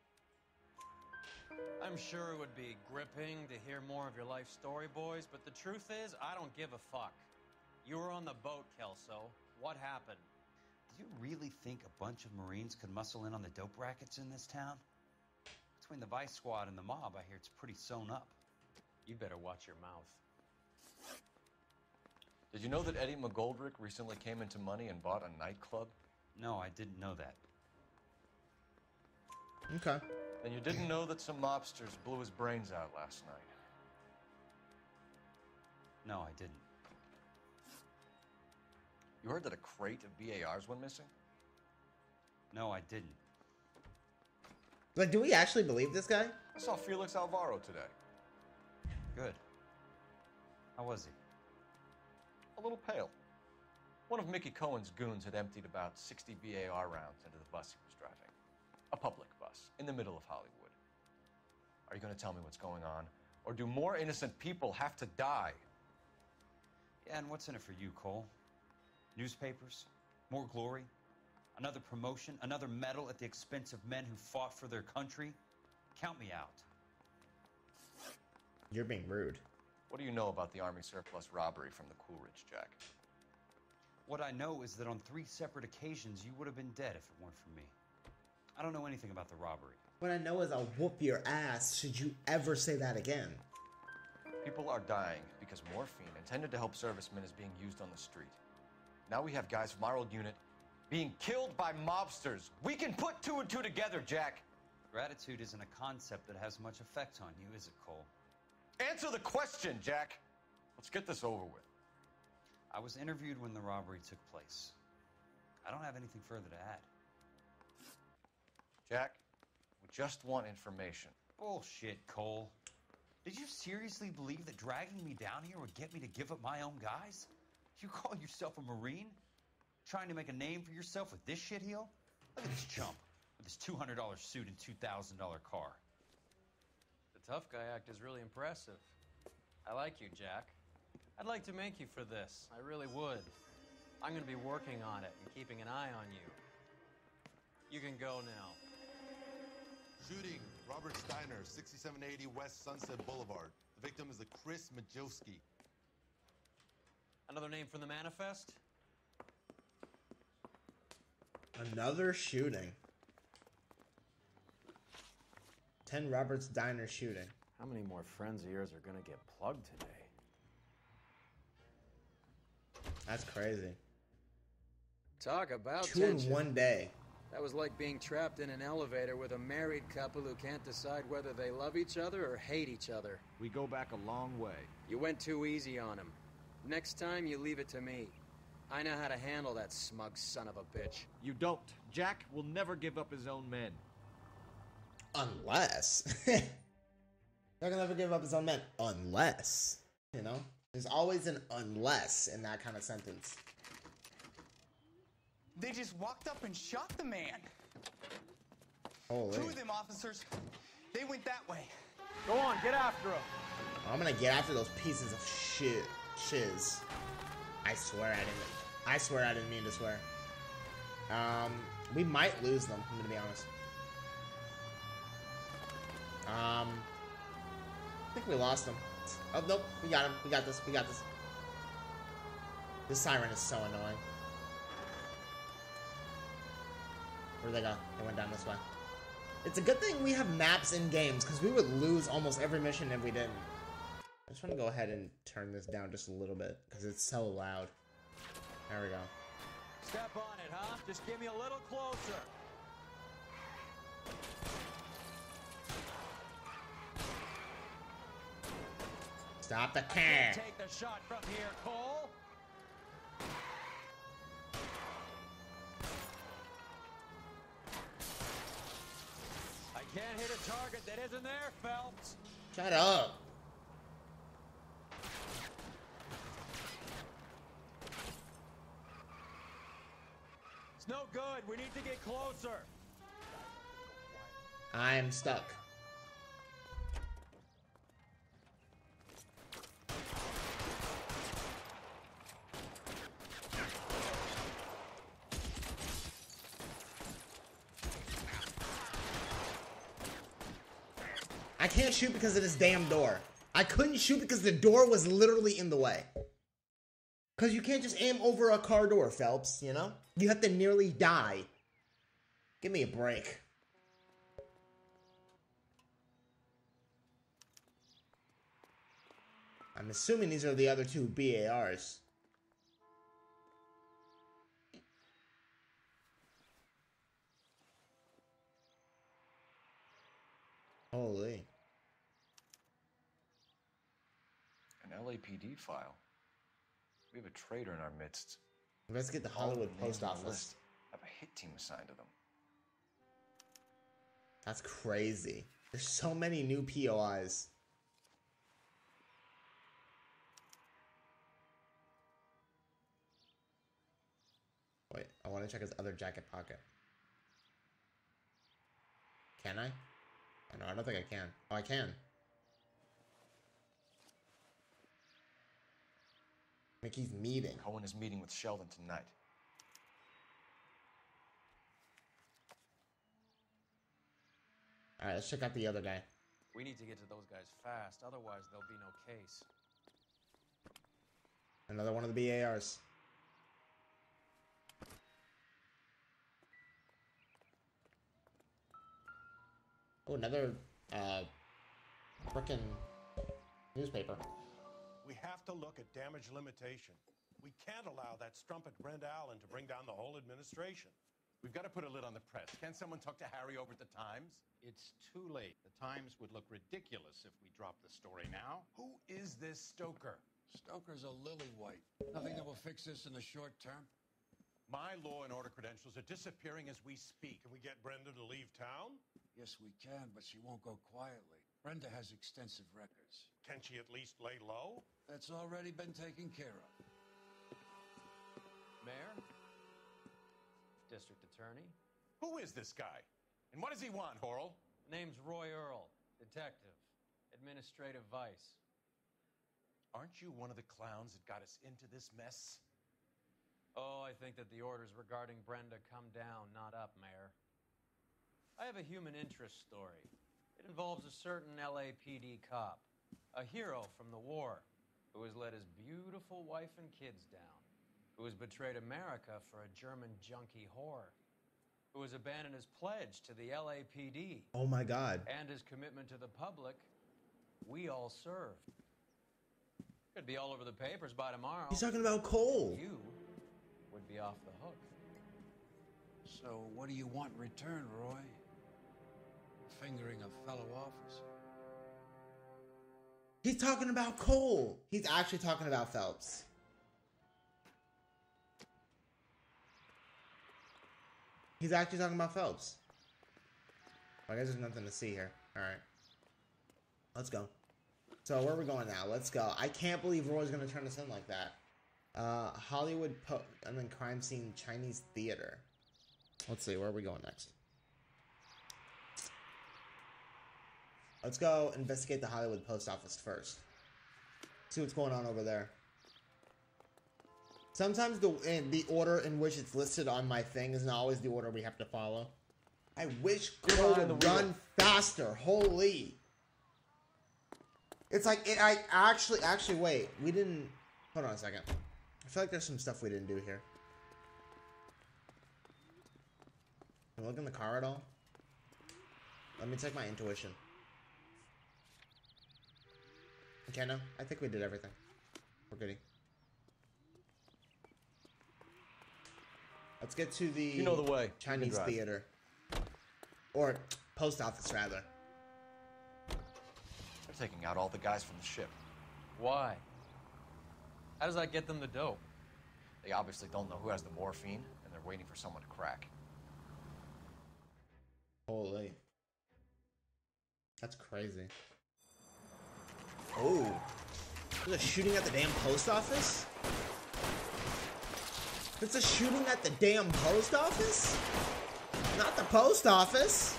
I'm sure it would be gripping to hear more of your life story, boys, but the truth is, I don't give a fuck. You were on the boat, Kelso. What happened? Do you really think a bunch of Marines could muscle in on the dope rackets in this town? Between the Vice Squad and the mob, I hear it's pretty sewn up. You better watch your mouth. Did you know that Eddie McGoldrick recently came into money and bought a nightclub? No, I didn't know that. Okay. And you didn't know that some mobsters blew his brains out last night? No, I didn't. You heard that a crate of BARs went missing? No, I didn't. Like, do we actually believe this guy? I saw Felix Alvaro today. Good. How was he? A little pale. One of Mickey Cohen's goons had emptied about 60 BAR rounds into the bus he was driving. A public bus, in the middle of Hollywood. Are you going to tell me what's going on? Or do more innocent people have to die? Yeah, and what's in it for you, Cole? Newspapers? More glory? Another promotion? Another medal at the expense of men who fought for their country? Count me out. You're being rude. What do you know about the Army surplus robbery from the Coolidge, Jack? What I know is that on 3 separate occasions, you would have been dead if it weren't for me. I don't know anything about the robbery. What I know is I'll whoop your ass should you ever say that again. People are dying because morphine intended to help servicemen is being used on the street. Now we have guys from our old unit being killed by mobsters. We can put 2 and 2 together, Jack. Gratitude isn't a concept that has much effect on you, is it, Cole? Answer the question, Jack. Let's get this over with. I was interviewed when the robbery took place. I don't have anything further to add. Jack, we just want information. Bullshit, Cole. Did you seriously believe that dragging me down here would get me to give up my own guys? You call yourself a Marine? Trying to make a name for yourself with this shitheel? Look at this chump with his $200 suit and $2,000 car. The tough guy act is really impressive. I like you, Jack. I'd like to make you for this. I really would. I'm going to be working on it and keeping an eye on you. You can go now. Shooting, Robert Steiner, 6780 West Sunset Boulevard. The victim is a Chris Majowski. Another name from the manifest? Another shooting. 10 Roberts Diner shooting. How many more friends of yours are gonna get plugged today? That's crazy. Talk about 2 tension. in one day. That was like being trapped in an elevator with a married couple who can't decide whether they love each other or hate each other. We go back a long way. You went too easy on him. Next time, you leave it to me. I know how to handle that smug son of a bitch. You don't. Jack will never give up his own men. Unless. Not gonna ever give up his own men. Unless. You know? There's always an unless in that kind of sentence. They just walked up and shot the man. Holy. 2 of them officers, they went that way. Go on, get after him. I'm gonna get after those pieces of shit. Shiz. I swear I didn't mean to swear. We might lose them, I'm gonna be honest. I think we lost them. Oh, nope. We got him. We got this. We got this. This siren is so annoying. Where'd they go? They went down this way. It's a good thing we have maps in games, because we would lose almost every mission if we didn't. I just want to go ahead and turn this down just a little bit, because it's so loud. There we go. Step on it, huh? Just give me a little closer. Stop the car. Take the shot from here, Cole. It isn't there, Phelps. Shut up. It's no good. We need to get closer. I'm stuck. I can't shoot because of this damn door. I couldn't shoot because the door was literally in the way. Because you can't just aim over a car door, Phelps, you know? You have to nearly die. Give me a break. I'm assuming these are the other two BARs. Holy. An LAPD file. We have a traitor in our midst. Let's get the Hollywood Post Office. Have a hit team assigned to them. That's crazy. There's so many new POIs. Wait, I want to check his other jacket pocket. Can I? Oh, no, I don't think I can. Oh, I can. Mickey's meeting. Cohen is meeting with Sheldon tonight. Alright, let's check out the other guy. We need to get to those guys fast, otherwise there'll be no case. Another one of the BARs. Oh, another, frickin' newspaper. We have to look at damage limitation. We can't allow that strumpet Brent Allen to bring down the whole administration. We've got to put a lid on the press. Can't someone talk to Harry over at the Times? It's too late. The Times would look ridiculous if we dropped the story now. Who is this Stoker? Stoker's a lily white. Nothing that will fix this in the short term. My law and order credentials are disappearing as we speak. Can we get Brenda to leave town? Yes, we can, but she won't go quietly. Brenda has extensive records. Can she at least lay low? That's already been taken care of. Mayor? District Attorney? Who is this guy? And what does he want, Horrell? Name's Roy Earl, detective, administrative vice. Aren't you one of the clowns that got us into this mess? Oh, I think that the orders regarding Brenda come down, not up, Mayor. I have a human interest story. It involves a certain LAPD cop, a hero from the war, who has let his beautiful wife and kids down, who has betrayed America for a German junkie whore, who has abandoned his pledge to the LAPD. Oh my God. And his commitment to the public. We all served. Could be all over the papers by tomorrow. He's talking about Cole. You would be off the hook. So what do you want in return, Roy? Fingering a fellow officer. He's talking about Cole. He's actually talking about Phelps. He's actually talking about Phelps. I guess there's nothing to see here. Alright. Let's go. So where are we going now? Let's go. I can't believe Roy's gonna turn us in like that. Hollywood and then crime scene Chinese theater. Let's see, where are we going next? Let's go investigate the Hollywood post office first. See what's going on over there. Sometimes the order in which it's listed on my thing isn't always the order we have to follow. I wish Crow would run faster. Holy. It's like, I actually, wait. We didn't, hold on a second. I feel like there's some stuff we didn't do here. Can we look in the car at all? Let me check my intuition. Okay, no. I think we did everything. We're goody. Let's get to the You know the way. Chinese theater. Or post office, rather. They're taking out all the guys from the ship. Why? How does that get them the dope? They obviously don't know who has the morphine, and they're waiting for someone to crack. Holy. That's crazy. Oh. There's a shooting at the damn post office? It's a shooting at the damn post office? Not the post office.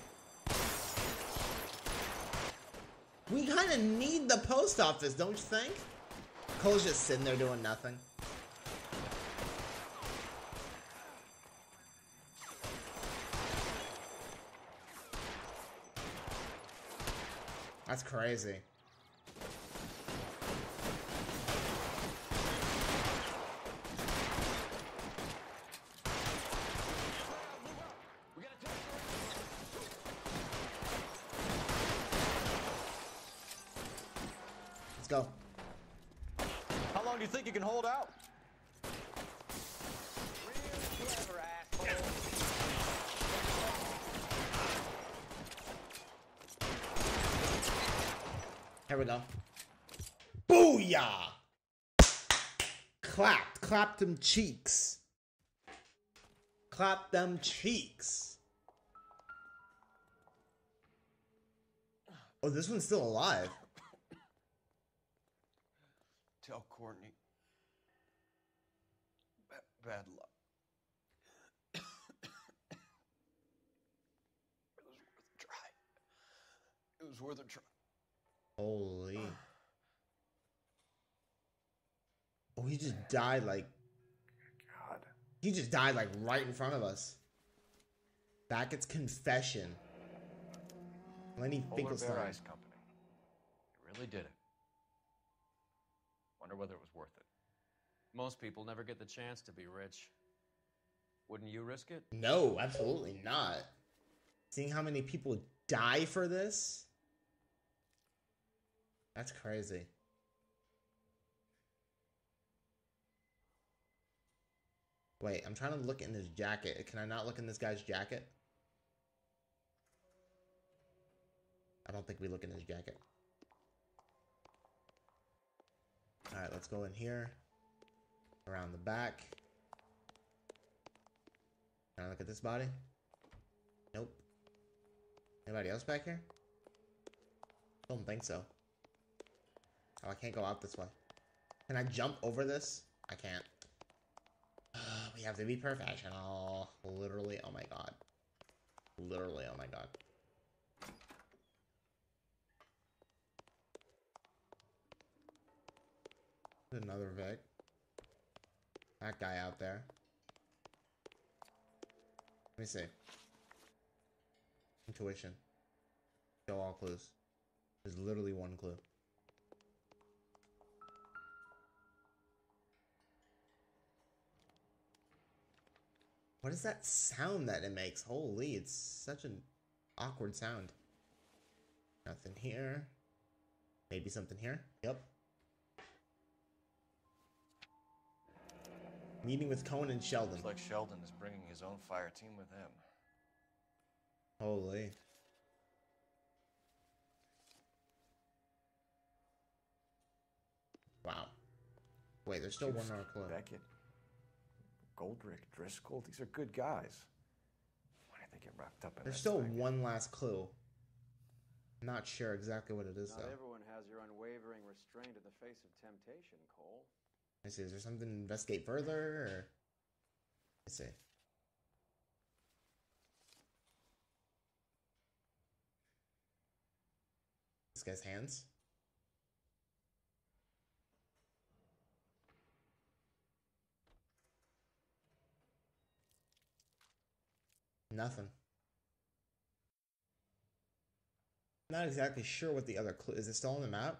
We kind of need the post office, don't you think? Cole's just sitting there doing nothing. That's crazy. Let's go. How long do you think you can hold out? Here we go. Booyah! Clapped them cheeks. Clap them cheeks. Oh, this one's still alive. Tell Courtney. Bad luck. It was worth a try. Holy. Oh, he just died like... God. He just died like right in front of us. Beckett's confession. Lenny Polar Finkelstein. Bear Ice Company. You really did it. Wonder whether it was worth it. Most people never get the chance to be rich. Wouldn't you risk it? No, absolutely not. Seeing how many people die for this? That's crazy. Wait, I'm trying to look in his jacket. Can I not look in this guy's jacket? I don't think we look in his jacket. Alright, let's go in here. Around the back. Can I look at this body? Nope. Anybody else back here? Don't think so. Oh, I can't go out this way. Can I jump over this? I can't. We have to be professional. Literally, oh my god. Literally, oh my god. Another Vic. That guy out there. Let me see. Intuition. Show all clues. There's literally one clue. What is that sound that it makes? Holy, it's such an awkward sound. Nothing here. Maybe something here. Yep. Meeting with Cohen and Sheldon. Looks like Sheldon is bringing his own fire team with him. Holy. Wow. Wait, there's still one more clue. Beckett, Goldrick, Driscoll, these are good guys. Why did they get wrapped up in There's that still thing? one last clue. Not sure exactly what it is, Not though. everyone has your unwavering restraint in the face of temptation, Cole. Let's see, is there something to investigate further, or... Let's see. This guy's hands? Nothing. Not exactly sure what the other clue is. It still on the map?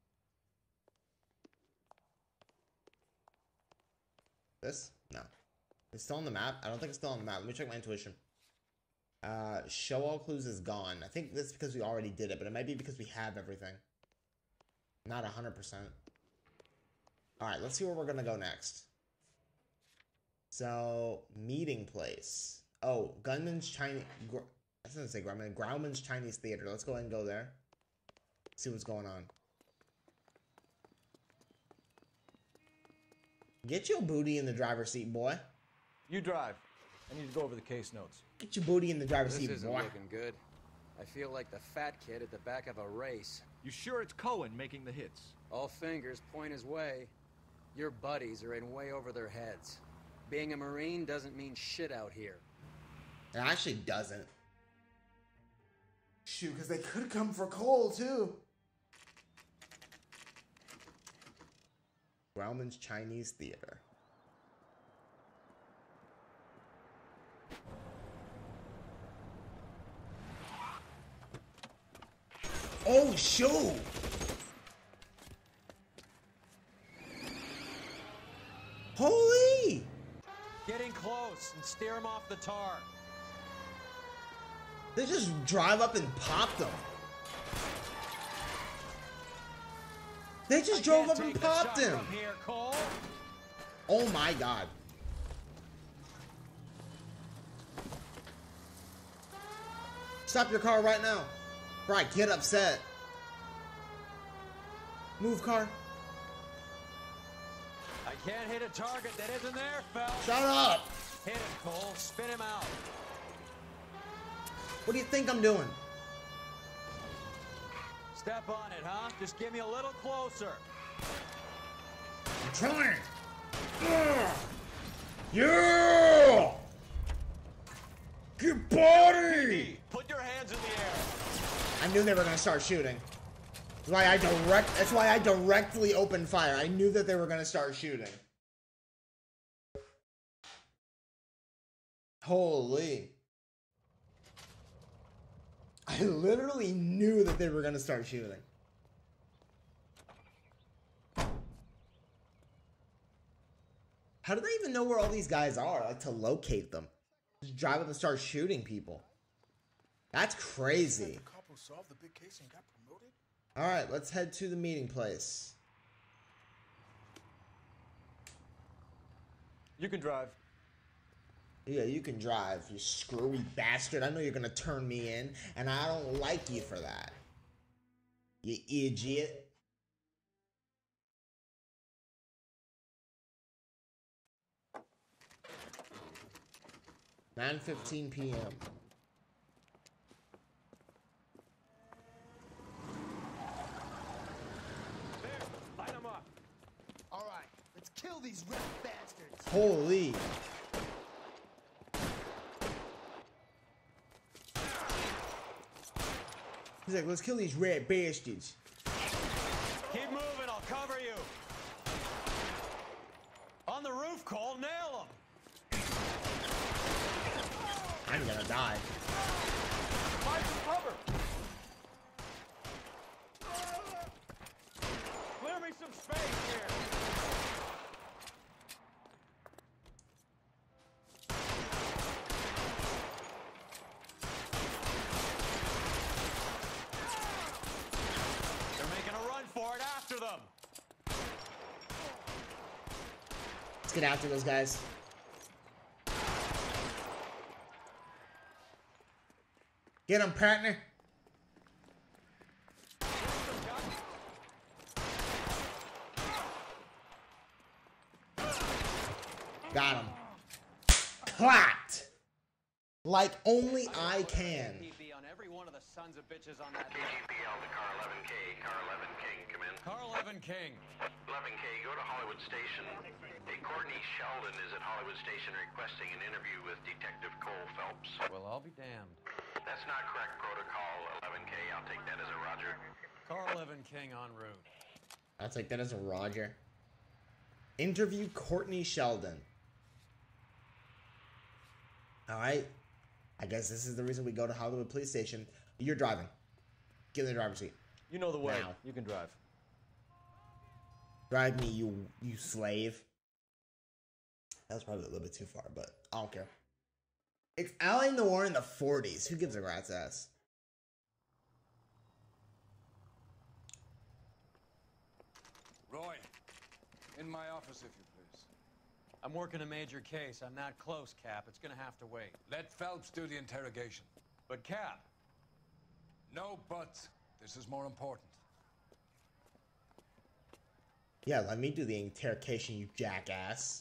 This? No. It's still on the map? I don't think it's still on the map. Let me check my intuition. Show all clues is gone. I think that's because we already did it, but it might be because we have everything. Not 100%. Alright, let's see where we're gonna go next. So, meeting place. Oh, Gunman's Chinese... I was gonna say Grauman's Chinese Theater. Let's go ahead and go there. See what's going on. Get your booty in the driver's seat, boy. You drive. I need to go over the case notes. Get your booty in the driver's seat, This isn't boy. looking good. I feel like the fat kid at the back of a race. You sure it's Cohen making the hits? All fingers point his way. Your buddies are in way over their heads. Being a Marine doesn't mean shit out here. It actually doesn't. Shoot, because they could come for Cole, too. Grauman's Chinese Theater. Oh, shoot! Holy! Get in close and steer him off the tar. They just drive up and popped them. They just drove up and popped him. Here, Cole. Oh my god. Stop your car right now. Right, get upset. Move, car. I can't hit a target that isn't there, Phelps. Shut up. Hit him, Cole. Spin him out. What do you think I'm doing? Step on it, huh? Just get me a little closer. I'm trying. Yeah! Get body! Put your hands in the air. I knew they were gonna start shooting. That's why I directly opened fire. I knew that they were gonna start shooting. Holy. I literally knew that they were gonna start shooting. How do they even know where all these guys are? Like, to locate them. Just drive up and start shooting people. That's crazy. Alright, let's head to the meeting place. You can drive. Yeah, you can drive, you screwy bastard. I know you're gonna turn me in, and I don't like you for that. You idiot. (9:15 p.m.) Light him up. All right, let's kill these red bastards. Holy. He's like, let's kill these red bastards. Keep moving, I'll cover you. On the roof, Cole, nail him. I'm gonna die. Find some cover. Clear me some space here. They're making a run for it after them. Let's get after those guys. Get him, partner. Got him. Clapped. Like only I can. on every one of the sons of bitches on that KGPL to car 11K. Car 11 King, come in. Car 11 King. 11K, go to Hollywood Station. Hey, Courtney Sheldon is at Hollywood Station requesting an interview with Detective Cole Phelps. Well, I'll be damned. That's not correct protocol, 11K. I'll take that as a roger. Car 11 King en route. I'll take that as a roger. Interview Courtney Sheldon. Alright. I guess this is the reason we go to Hollywood Police Station. You're driving. Get in the driver's seat. You know the way. Now. You can drive. Drive me, you slave. That was probably a little bit too far, but I don't care. It's L.A. Noire in the 40s. Who gives a rat's ass? Roy, in my office, if you please. I'm working a major case. I'm not close, Cap. It's gonna have to wait. Let Phelps do the interrogation. But, Cap. No buts. This is more important. Yeah, let me do the interrogation, you jackass.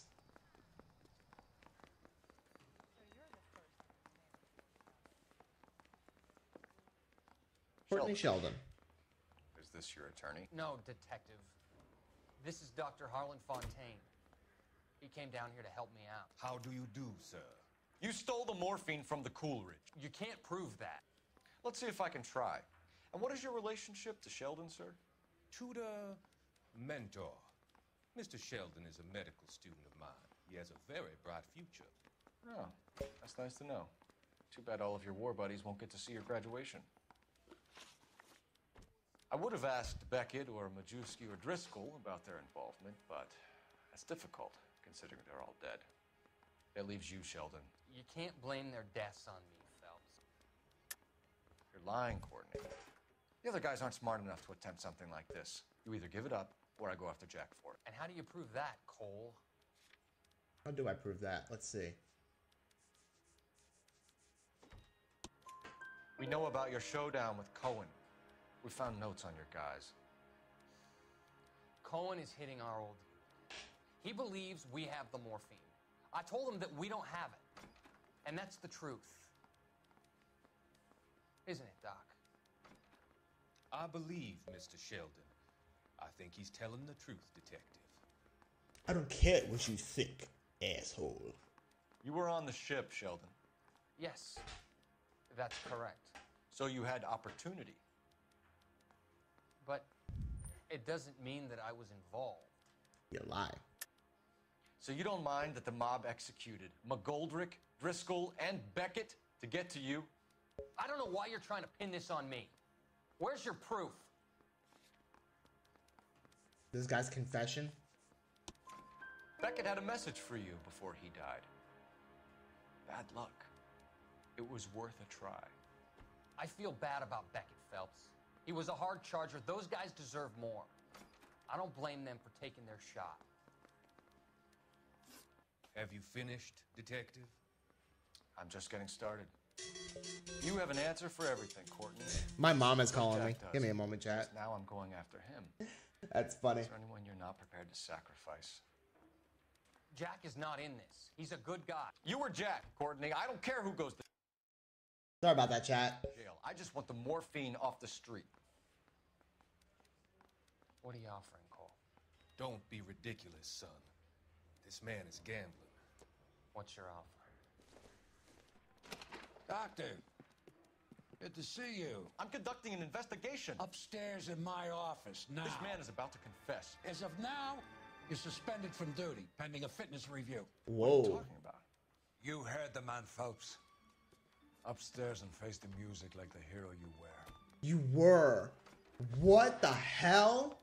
Courtney Sheldon. Is this your attorney? No, detective. This is Dr. Harlan Fontaine. He came down here to help me out. How do you do, sir? You stole the morphine from the Coolidge. You can't prove that. Let's see if I can try. And what is your relationship to Sheldon, sir? Tutor, mentor. Mr. Sheldon is a medical student of mine. He has a very bright future. Oh, that's nice to know. Too bad all of your war buddies won't get to see your graduation. I would have asked Beckett or Majewski or Driscoll about their involvement, but that's difficult, considering they're all dead. That leaves you, Sheldon. You can't blame their deaths on me, Phelps. You're lying, Courtney. The other guys aren't smart enough to attempt something like this. You either give it up, or I go after Jack for it. And how do you prove that, Cole? How do I prove that? Let's see. We know about your showdown with Cohen. We found notes on your guys. Cohen is hitting our old dude. He believes we have the morphine. I told him that we don't have it. And that's the truth. Isn't it, Doc? I believe Mr. Sheldon. I think he's telling the truth, detective. I don't care what you think, asshole. You were on the ship, Sheldon. Yes, that's correct. So you had opportunity. But it doesn't mean that I was involved. You lie. So you don't mind that the mob executed McGoldrick, Driscoll, and Beckett to get to you? I don't know why you're trying to pin this on me. Where's your proof? This guy's confession? Beckett had a message for you before he died. Bad luck. It was worth a try. I feel bad about Beckett, Phelps. He was a hard charger. Those guys deserve more. I don't blame them for taking their shot. Have you finished, detective? I'm just getting started. You have an answer for everything, Courtney. My mom is calling me. Jack does. Give me a moment, chat. Now I'm going after him. That's funny. Is there anyone you're not prepared to sacrifice? Jack is not in this. He's a good guy. You were Jack, Courtney. I don't care who goes to Sorry about that, chat. jail. I just want the morphine off the street. What are you offering, Cole? Don't be ridiculous, son. This man is gambling. What's your offer? Doctor, good to see you. I'm conducting an investigation. Upstairs in my office now. This man is about to confess. As of now, you're suspended from duty, pending a fitness review. Whoa. What are you talking about? You heard the man, Phelps. Upstairs and face the music like the hero you were. You were. What the hell?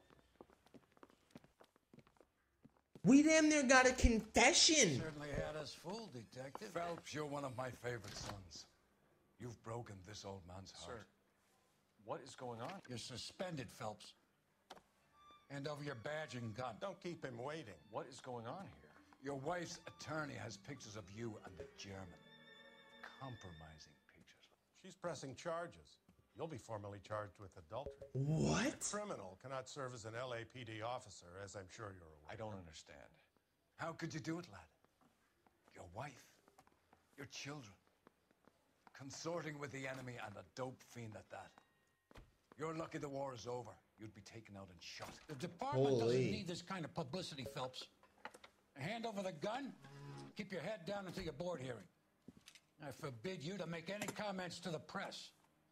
We damn near got a confession. Certainly had us fooled, Detective. Phelps, you're one of my favorite sons. You've broken this old man's heart. Sir, what is going on? You're suspended, Phelps. Hand over your badge and gun. Don't keep him waiting. What is going on here? Your wife's attorney has pictures of you and the German. Compromising pictures. She's pressing charges. You'll be formally charged with adultery. What? A criminal cannot serve as an LAPD officer, as I'm sure you're aware. I don't understand. How could you do it, lad? Your wife, your children, consorting with the enemy and a dope fiend at that. You're lucky the war is over. You'd be taken out and shot. The department doesn't need this kind of publicity, Phelps. Hand over the gun, keep your head down until your board hearing. I forbid you to make any comments to the press.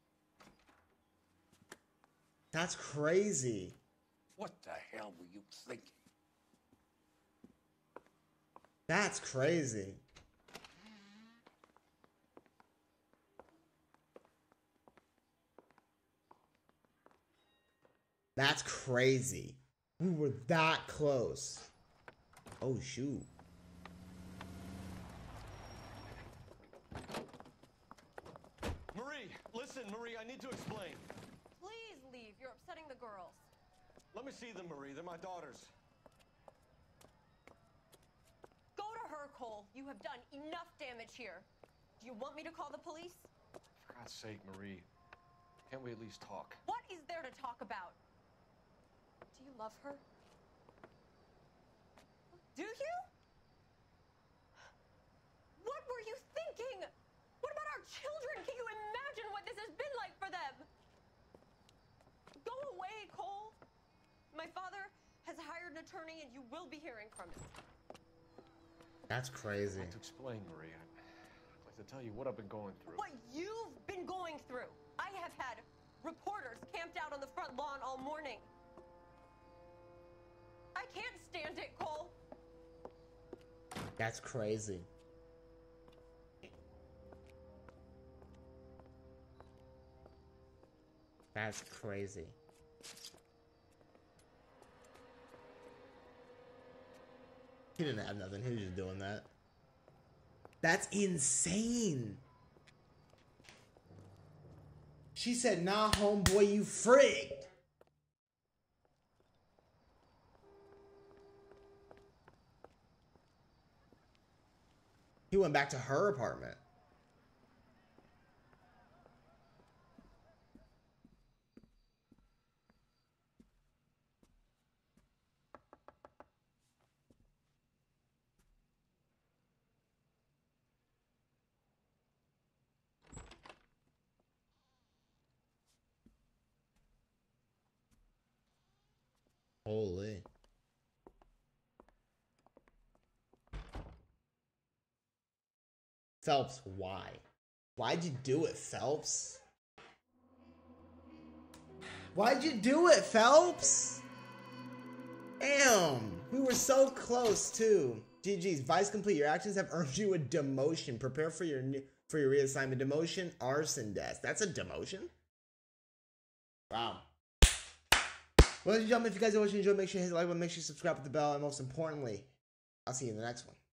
That's crazy. What the hell were you thinking? That's crazy. That's crazy. We were that close. Oh, shoot. Marie, listen, Marie, I need to explain. Please leave. You're upsetting the girls. Let me see them, Marie. They're my daughters. Go to her, Cole. You have done enough damage here. Do you want me to call the police? For God's sake, Marie. Can't we at least talk? What is there to talk about? Do you love her? Do you? What were you thinking? What about our children? Can you imagine what this has been like for them? attorney, and you will be hearing from him. That's crazy. I'd like to explain, Marie. I'd like to tell you what I've been going through. What you've been going through. I have had reporters camped out on the front lawn all morning. I can't stand it, Cole. That's crazy. That's crazy. He didn't have nothing. He was just doing that. That's insane. She said, nah, homeboy, you frigged. He went back to her apartment. Holy. Phelps, why? Why'd you do it, Phelps? Why'd you do it, Phelps? Damn, we were so close too. GG's, Vice complete. Your actions have earned you a demotion. Prepare for your reassignment. Demotion, arson desk. That's a demotion? Wow. Well, ladies and gentlemen, if you guys are watching, enjoy, make sure you hit the like button, make sure you subscribe with the bell, and most importantly, I'll see you in the next one.